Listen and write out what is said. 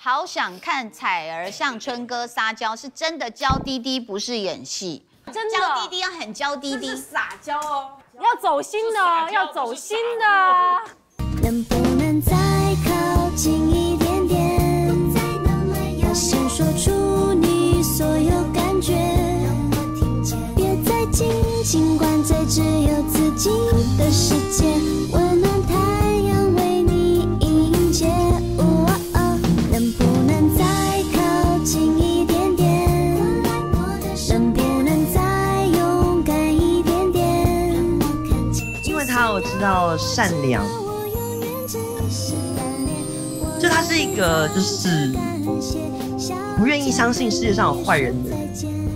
好想看彩儿向春哥撒娇，是真的娇滴滴，不是演戏。 真的娇滴滴要很娇滴滴， 撒娇哦， 要走心的，要走心的。 能不能再靠近一点点？要先说出你所有感觉，别再紧关在只有自己的世界，温暖太阳为你迎接。能不能再靠近一点点？能不能再勇敢一点点？ 因为他我知道善良，就他是一个就是不愿意相信世界上有坏人的人。